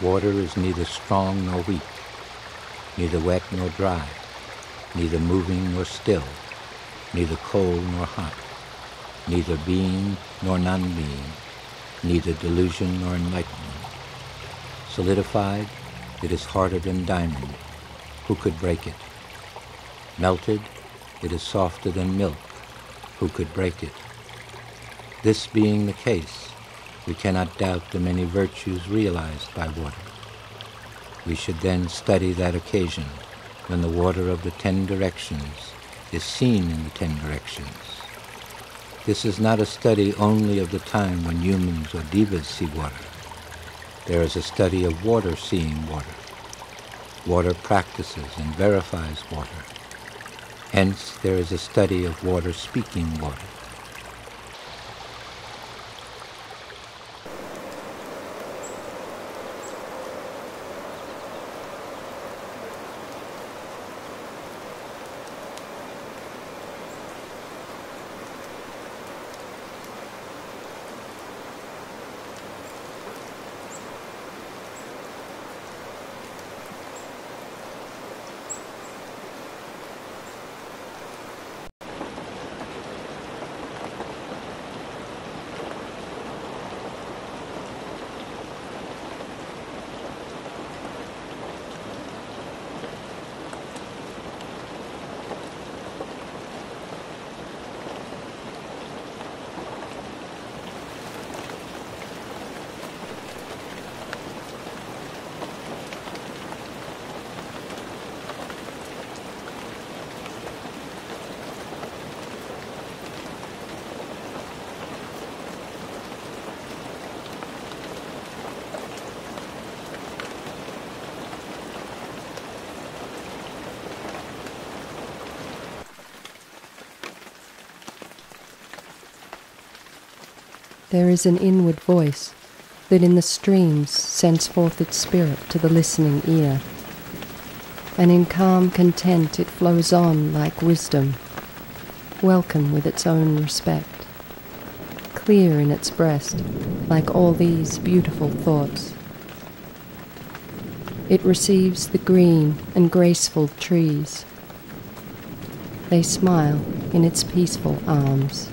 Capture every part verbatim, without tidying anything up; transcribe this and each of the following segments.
Water is neither strong nor weak, neither wet nor dry, neither moving nor still, neither cold nor hot, neither being nor non-being, neither delusion nor enlightenment. Solidified, it is harder than diamond. Who could break it? Melted, it is softer than milk. Who could break it? This being the case, we cannot doubt the many virtues realized by water. We should then study that occasion when the water of the ten directions is seen in the ten directions. This is not a study only of the time when humans or devas see water. There is a study of water seeing water. Water practices and verifies water. Hence, there is a study of water speaking water. There is an inward voice that in the streams sends forth its spirit to the listening ear, and in calm content it flows on like wisdom, welcome with its own respect, clear in its breast like all these beautiful thoughts. It receives the green and graceful trees. They smile in its peaceful arms.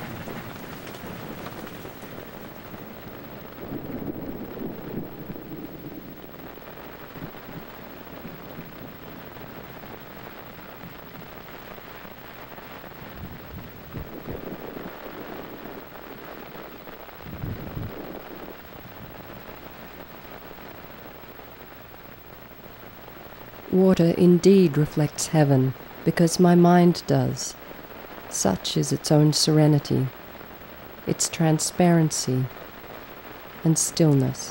Water indeed reflects heaven, because my mind does. Such is its own serenity, its transparency and stillness.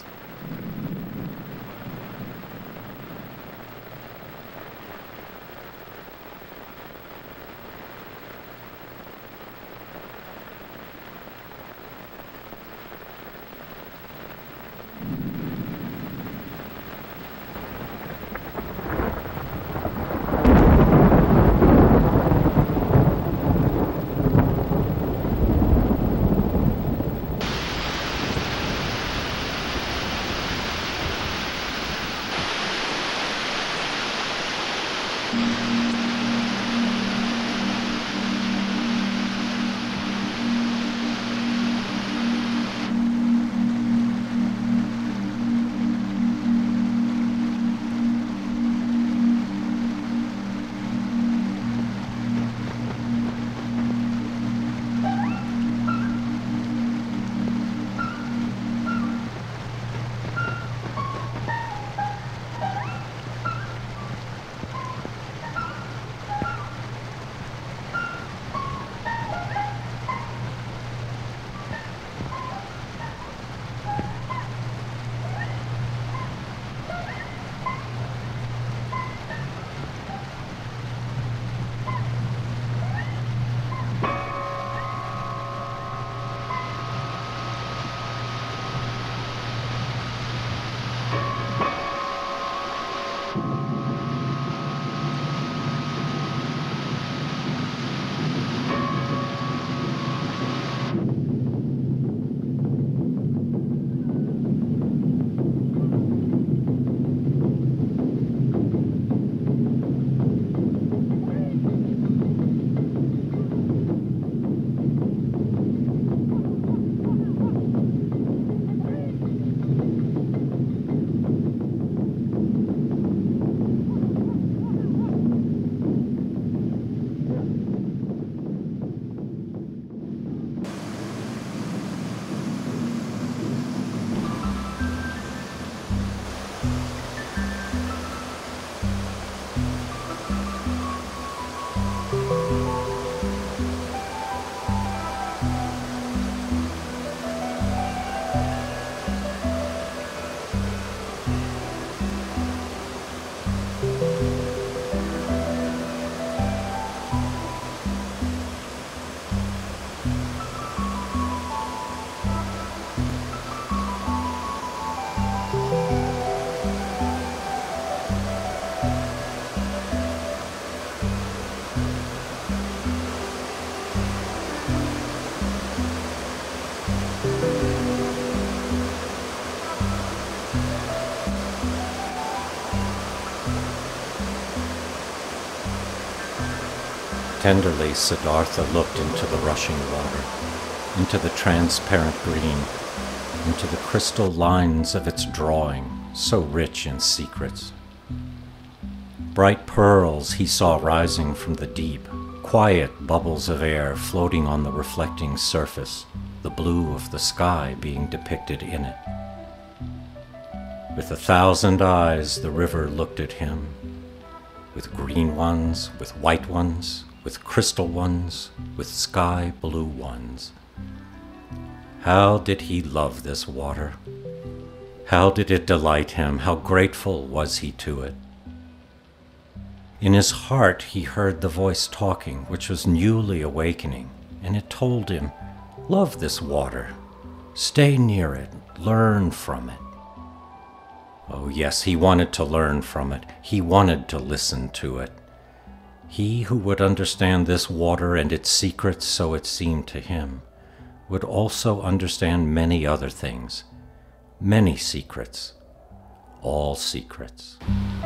Tenderly, Siddhartha looked into the rushing water, into the transparent green, into the crystal lines of its drawing, so rich in secrets. Bright pearls he saw rising from the deep, quiet bubbles of air floating on the reflecting surface, the blue of the sky being depicted in it. With a thousand eyes, the river looked at him, with green ones, with white ones, with crystal ones, with sky blue ones. How did he love this water? How did it delight him? How grateful was he to it? In his heart he heard the voice talking, which was newly awakening, and it told him, love this water, stay near it, learn from it. Oh yes, he wanted to learn from it. He wanted to listen to it. He who would understand this water and its secrets, so it seemed to him, would also understand many other things, many secrets, all secrets.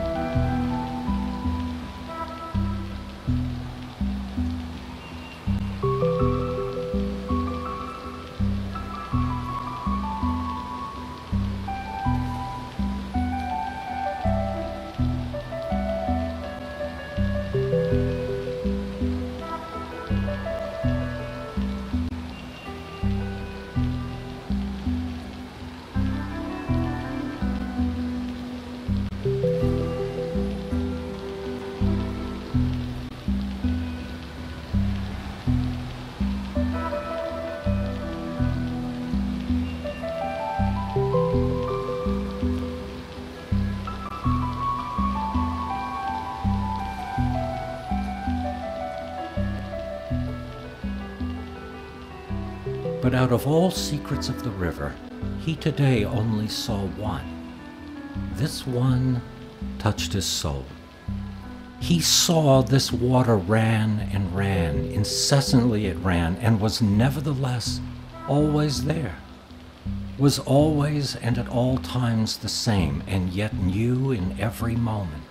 But out of all secrets of the river, he today only saw one. This one touched his soul. He saw this water ran and ran, incessantly it ran, and was nevertheless always there, was always and at all times the same, and yet new in every moment.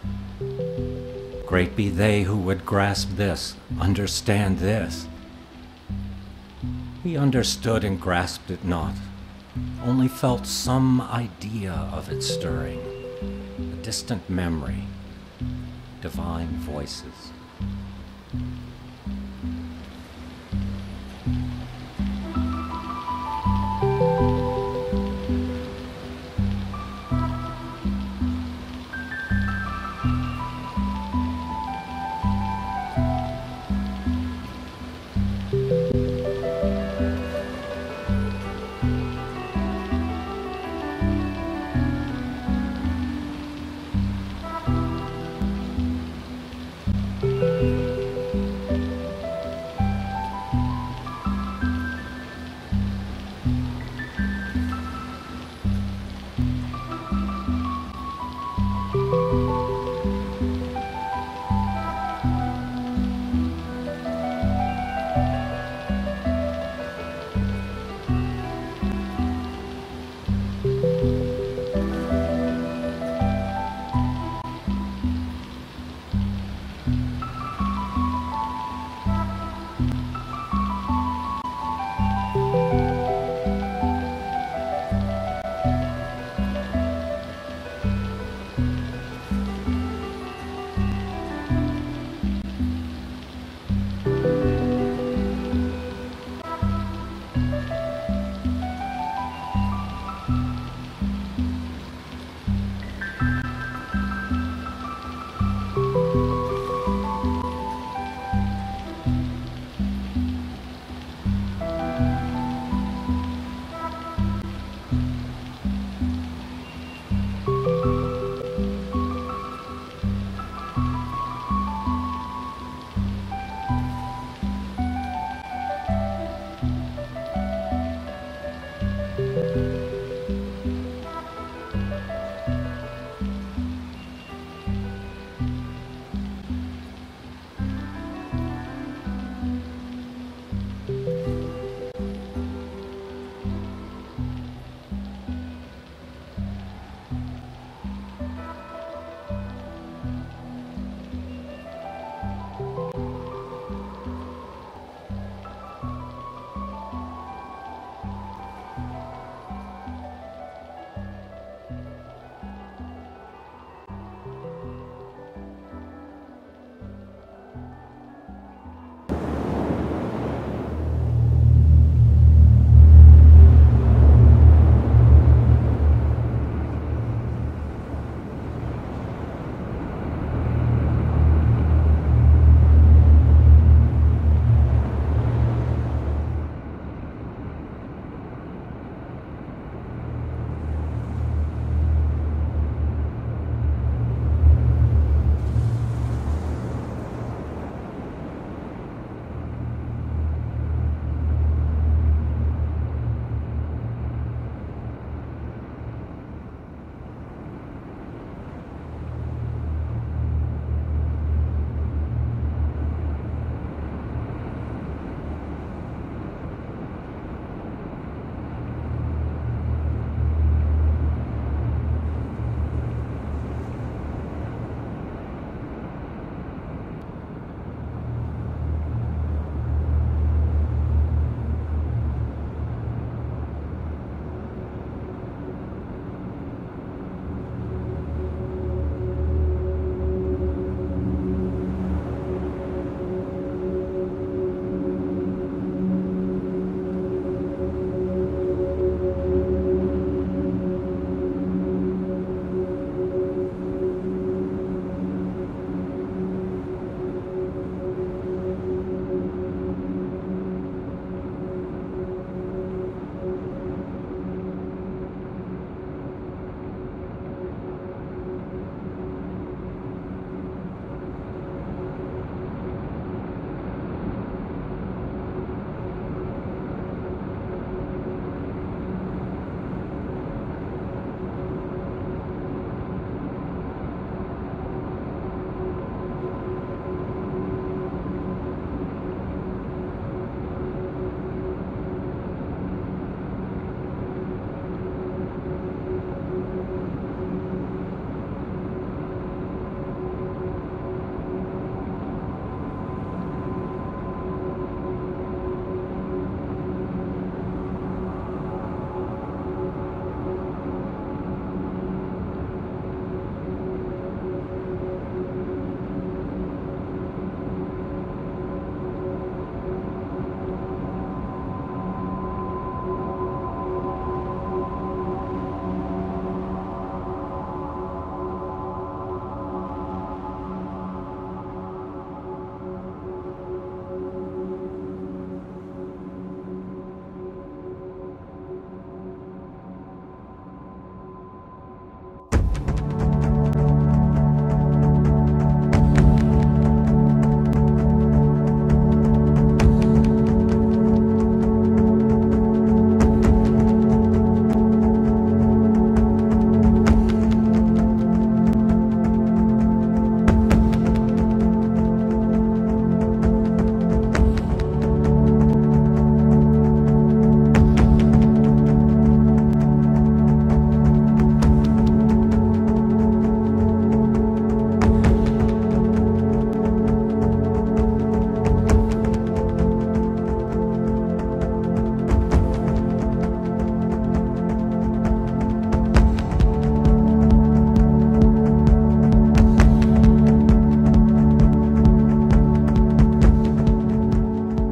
Great be they who would grasp this, understand this. He understood and grasped it not, only felt some idea of it stirring, a distant memory, divine voices.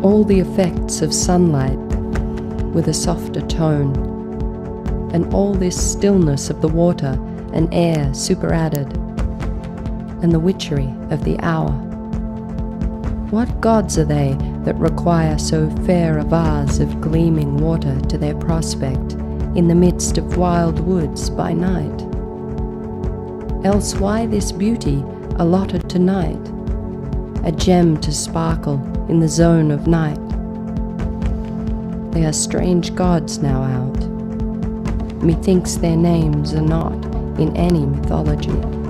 all the effects of sunlight with a softer tone, and all this stillness of the water and air superadded, and the witchery of the hour. What gods are they that require so fair a vase of gleaming water to their prospect in the midst of wild woods by night? Else why this beauty allotted to night, a gem to sparkle in the zone of night? They are strange gods now out. Methinks their names are not in any mythology.